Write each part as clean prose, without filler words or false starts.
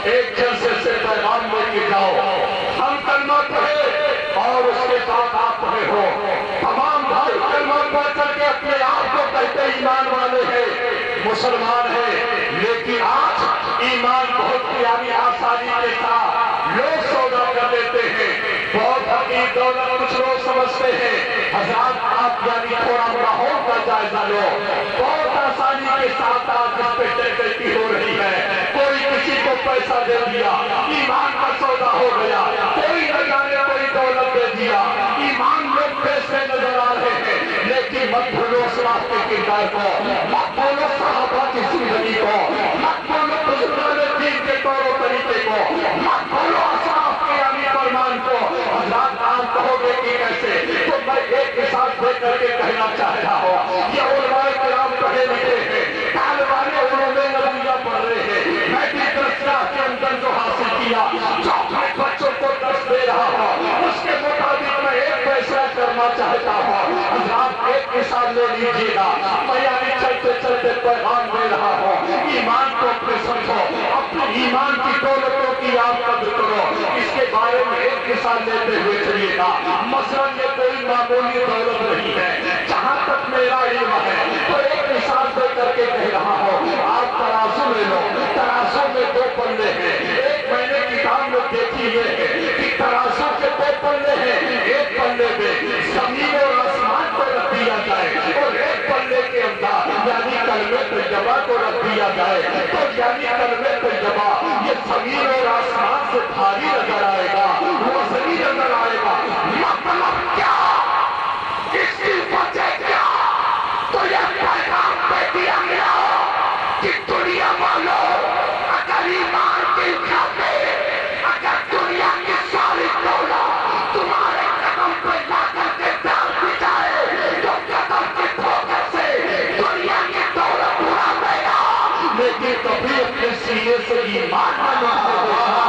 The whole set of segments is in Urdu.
ایک جلسے سے پیغام لے کے جاؤ. ہم کلمہ پڑھے اور اس کے ساتھ آپ پڑھے ہو. تمام بھائی کلمہ پڑھ کر کے اپنے آپ کو کہتے ایمان والے ہیں, مسلمان ہیں, لیکن آج ایمان بہت پیاری آسانی کے ساتھ لوگ سودا کر لیتے ہیں. بہت حقیق دولت کچھ لوگ سمجھتے ہیں. حضرات آپ یعنی تھوڑا ماحول کا جائزہ لو. بہت آسانی کے ساتھ آج اس پہ ڈکیتی ہو رہی ہے. کوئی کسی کو پیسہ دے دیا, ایمان کا سودا ہو گیا. کوئی نہ جانے کوئی دولت دے دیا, ایمان لوگ پیسے نظر آ رہے ہیں. لیکن مت بھولو اسلاف کے کردار کو, مت بھولو صحابہ کی زندگی کو, مت بھولو بزرگان دین کے طور و طریقے کو, مت بھولو اسلاف کے یعنی فرمان کو. حضرات آپ کہو گے کہ کیسے, تو میں ایک مثال دے کر کے کہنا چاہ رہا ہوں. یہ علماء کرام پڑھے لکھے ہیں, طالبان علوم نبویہ پڑھ رہے ہیں. میں بھی درسگاہ کے اندر جو حاصل کیا, جو اپنے بچوں کو درس دے رہا ہوں, اس کے مطابق میں ایک فیصلہ کرنا چاہتا ہوں. حضرات ایک مثال لے لیجیے گا. میں یعنی چلتے چلتے پیغام دے رہا ہوں, ایمان کو اپنے سمجھو, اپنے ایمان کی دولتوں کی آپ قدر کرو. اس کے بارے میں ایک مثال لیتے ہوئے چلیے گا. مثلا یہ کوئی معمولی دولت نہیں ہے, جہاں تک میرا علم ہے تو ایک مثال دے کر کے کہہ رہا ہوں. آپ ترازو لے لو, ترازو میں دو پلے ہیں. ایک میں نے کتاب میں دیکھی یہ ہے کہ ترازو کے دو پلے ہیں. ایک پلے میں زمین اور آسمان کو رکھ دیا جائے اور ایک پلے کے اندر یعنی کلمہ طیبہ کو رکھ دیا جائے. تو یعنی کلمہ طیبہ یہ زمین اور آسمان سے بھاری نظر آئے گا, وزنی نظر آئے گا. مطلب کیا, اس کی وجہ کیا, تو یہ پیغام پہ دیا گیا کہ دنیا والوں اگر ایمان کی کھاتے, اگر دنیا کی ساری دولت تمہارے قدم پہ لا کر کے ڈال دی جائے تو قدم کی دھوکے سے دنیا کی دولت اڑا دے گا, لیکن کبھی اپنے سینے سے ایمان نہ ہوگا.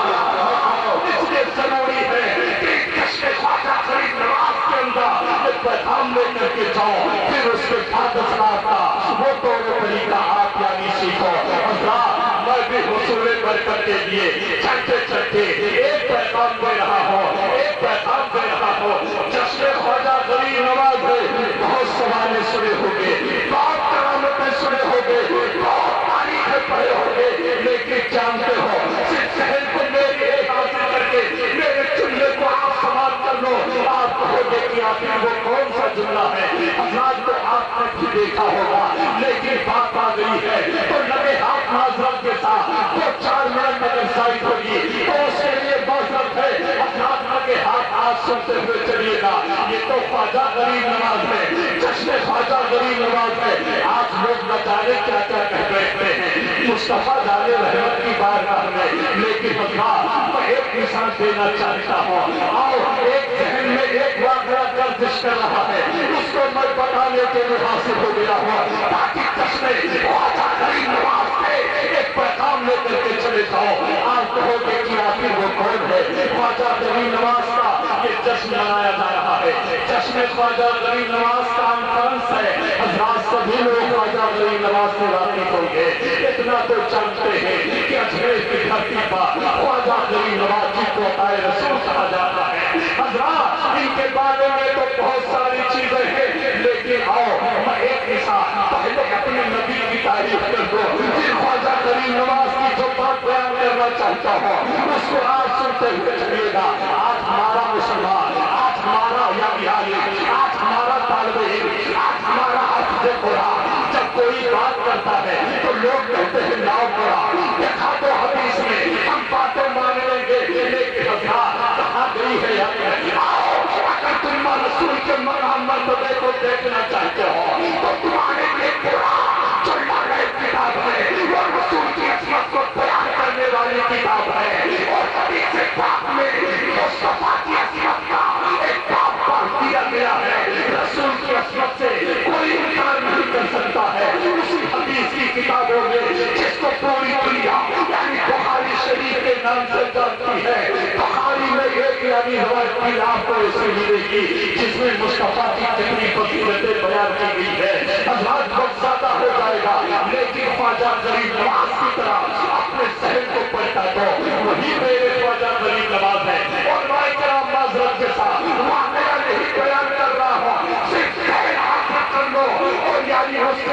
اس لیے ضروری ہے کہ جشن خواجہ غریب نواز کے اندر یہ پیغام لے کر کے جاؤ, پھر اس کے بعد اسلاف کا وہ طور و طریقہ آپ یعنی سیکھو. حضرات میں بھی حصول برکت کے لیے چلتے چلتے ایک پیغام دے رہا ہوں, ایک پیغام دے رہا ہوں. جشن خواجہ غریب نواز میں بہت سوانے سنے ہوگے, بہت کرامتیں سنے ہوگے, بہت تاریخیں پڑھے ہوگے, لیکن جانتے ہو صرف ذہن کو میری ایک حاصل کر کے میرے جملے کو آپ سماعت کر لو, آپ کہو گے کہ آخر وہ کون سا جملہ ہے. حضرات کو آپ نے بھی دیکھا ہوگا, لیکن بات آ گئی ہے تو لگے ہاتھ معذرت کے ساتھ وہ 4 منٹ اگر زائد ہوگی تو اس کے لیے معذرت ہے. حضرات لگے ہاتھ آج سنتے ہوئے چلیے گا. یہ تو خواجہ غریب نواز ہے, جشن خواجہ غریب نواز ہے. آج لوگ نہ جانے کیا کیا کہہ بیٹھتے ہیں مصطفیٰ جانے رحمت کی بارگاہ میں, لیکن حضرات میں ایک مثال دینا چاہتا ہوں. اور ایک ذہن میں ایک واقعہ گردش کر رہا ہے, اس کو میں بتانے کے لیے حاصل ہو گیا ہوں تاکہ جشن خواجہ غریب نواز سے ایک پیغام لے کر کے چلے جاؤ. آپ کہو گے کہ آخر وہ کون ہے. خواجہ غریب نواز کا یہ جشن منایا جا رہا ہے, جشن خواجہ غریب نواز کا کانفرنس ہے. حضرات سبھی لوگ خواجہ غریب نواز سے واقف ہوں گے. اتنا تو جانتے ہیں کہ اجمیر کی دھرتی پر خواجہ غریب نواز جی کو عطائے رسول کہا جاتا ہے. حضرات ان کے بارے میں تو بہت ساری چیزیں ہیں, لیکن آؤ میں ایک مثال پہلے اپنے نبی کی تعریف کر دو, پھر خواجہ غریب نواز کی جو بات بیان کرنا چاہتا ہوں اس کو آج سنتے ہوئے چلیے گا. آج ہمارا مسلمان, آج ہمارا یعنی عالم, آج ہمارا طالب علم, آج ہمارا حفظ قرآن جب کوئی بات کرتا ہے تو لوگ کہتے ہیں لاؤ قرآن دیکھا تو حدیث میں ہم باتیں مان لیں گے, لیکن حضرات کہاں گئی ہے یعنی آؤ اگر تم رسول کے مقام مرتبے کو دیکھنا چاہتے ہو تو تمہارے لیے قرآن جو لڑے کتاب ہے وہ رسول کی عصمت کو بیان کرنے والی کتاب ہے, اور حدیث پاک میں مصطفیٰ کی عصمت کا ایک باب پڑھ دیا گیا ہے. رسول کی عصمت سے کوئی انکار نہیں کر سکتا ہے. اسی حدیث کی کتابوں میں جس کو پوری دنیا یعنی بخاری شریف کے نام سے جانتی ہے, بخاری میں ایک یعنی روایت کی آپ کو ایسے ملے گی جس میں مصطفیٰ کی کتنی فضیلتیں بیان کی گئی ہے. حضرات وقت زیادہ ہو جائے گا, لیکن خواجہ غریب نواز کی طرح اپنے ذہن کو پلٹا دو.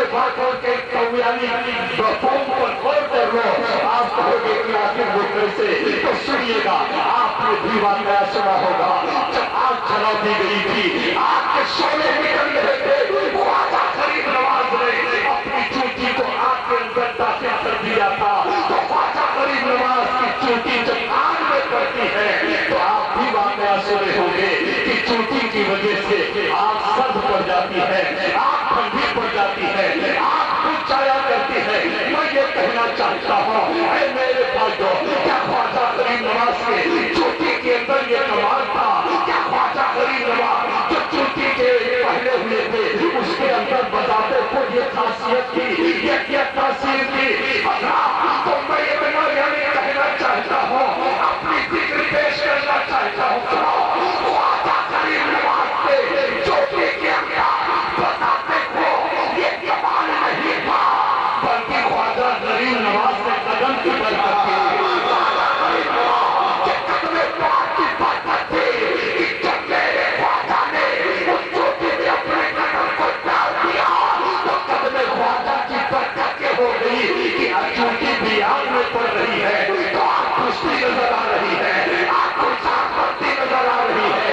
बातों के कवियानी बफों पर गौर कर लो, आप कहोगे कि आखिर वो कैसे? तो सुनिएगा, आपने भी वाकया सुना होगा, जब आग जला दी गई थी, आग के शोले निकल रहे थे, ख्वाजा गरीब नवाज ने अपनी चूटी को आग के अंदर दाखिल कर दिया था। तो ख्वाजा गरीब नवाज की चूटी जब आग में पड़ती है, तो आप भी वाकया सुने होंगे कि चूटी की वजह से आग सर्द पड़ जाती है, आग ठंडी पड़ जाती है, आग कुछ छाया करती है। मैं ये कहना चाहता हूँ, ऐ मेरे भाइयों, क्या ख्वाजा गरीब नवाज के चूटी के अंदर ये कमाल था? क्या ख्वाजा गरीब नवाज जो चूटी के पहले हुए थे, उसके अंदर बताते को ये खासियत थी, ये तासीर थी? तो मैं ये कहना चाहता हूँ, अपनी जिक्र पेश करना चाहता हूँ। ख्वाजा गरीब नवाज के चूटी के अंदर बताते को ये कमाल नहीं था, बल्कि ख्वाजा गरीब नवाज ने कदम की बरकत थी। ख्वाजा गरीब नवाज के कदम पाक की बरकत थी कि जब मेरे ख्वाजा ने उस चोटी में अपने कदम को डाल दिया, तो कदम ख्वाजा की बरकत ये हो गई कि चोटी भी आग में पड़ रही है, तो आग खुशती नजर आ रही है, आग खुशाक बढ़ती नजर आ रही है।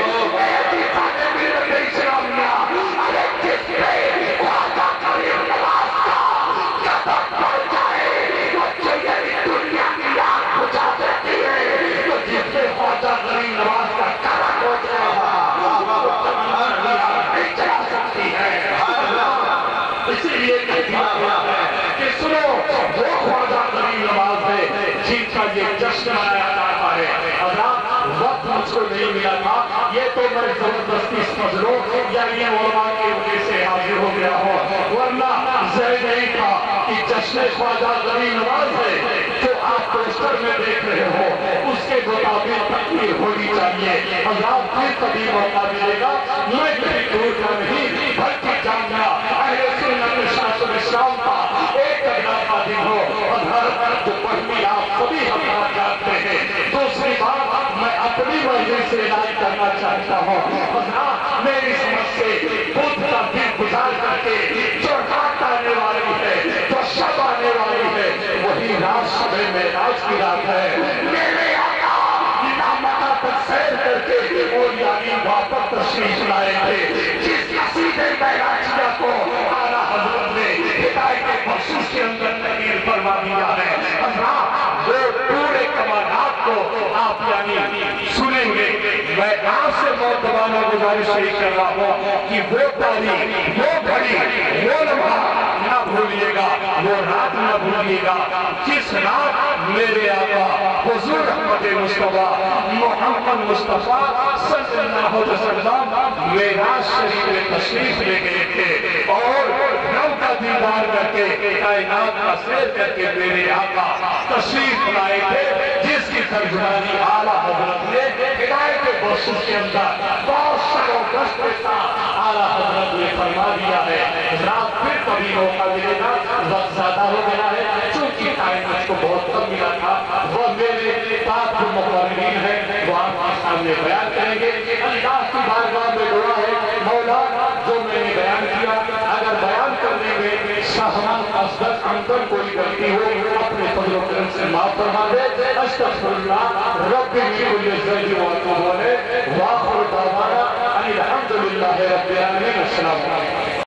अरे किस पे ख्वाजा गरीब नवाज का कदम पड़ जाए, बच्चे ये दुनिया की आग बुझा देती है, तो जिससे ख्वाजा गरीब नवाज का कदम हो जाएगा, नहीं चला सकती है। इसीलिए कह दिया गया है कि सुनो, वो ख्वाजा गरीब नवाज है जिनका ये जश्न मनाया जाता है। अगर वक्त मुझको नहीं मिला था, ये तो मैं जबरदस्ती समझ लो या ये उलमा की वजह से हाजिर हो गया हो, वरना ज़ाहिर नहीं था कि जश्न ख्वाजा गरीब नवाज है जो आप पोस्टर में देख रहे हो, उसके मुताबिक तकमील होनी चाहिए। अल्लाह फिर कभी मौका मिलेगा, मैं कहीं दूर का नहीं बल्कि जामना अहले सुन्नत शासन इस्लाम का एक अगला का दिन हो, और हर जो पढ़नी आप सभी हम जानते हैं। दूसरी बात मैं अपनी मर्जी से इलाज करना चाहता हूँ, मेरी समझ से बुद्ध का दिन गुजार करके जो रात आने वाली है, जो शब आने वाली है, वही रात शब मेराज की रात है। मेरे आका मक्का तक सैर करके और यानी वापस तशरीफ लाए थे, जिस सीधे मेराजिया को आला हजरत ने हिदायत बख्शिश के अंदर तकमील फरमा दिया है। वो पूरे कमानात को आप यानी सुनेंगे। मैं आपसे बहुत दबाना गुजारिश कर रहा हूँ कि वो तारीख, वो घड़ी, वो लम्हा ना भूलिएगा, वो रात ना भूलिएगा जिस रात मेरे आका हुजूर रहमत मुस्तफा मोहम्मद मुस्तफा सल्लल्लाहु अलैहि वसल्लम मेराज शरीफ में तशरीफ ले गए थे और रब का दीदार करके कायनात का सैर करके मेरे आका तशरीफ लाए थे, जिसकी तर्जुमानी आला हजरत ने हिदायत बख्शिश के अंदर बहुत शरोकश के साथ आला हजरत ने फरमा दिया है। रात फिर कभी मौका मिलेगा, वक्त ज्यादा हो गया है, चूंकि टाइम मुझको बहुत कम मिला था, वो मेरे साथ जो मुक़र्रिरीन है वो आपके सामने बयान करेंगे। अल्लाह की बारगाह में दुआ है, मौला जो मैंने बयान किया, अगर बयान करने में सहमत असदक अंतर कोई गलती हो अपने फजल करम से माफ फरमा दे। अस्तगफिरुल्लाह रब्बी कुल्ली ज़ैदी व अतूबु अलैह व आखिरु दावाना अनिल हम्दुलिल्लाहि रब्बिल आलमीन। अस्सलामु अलैकुम।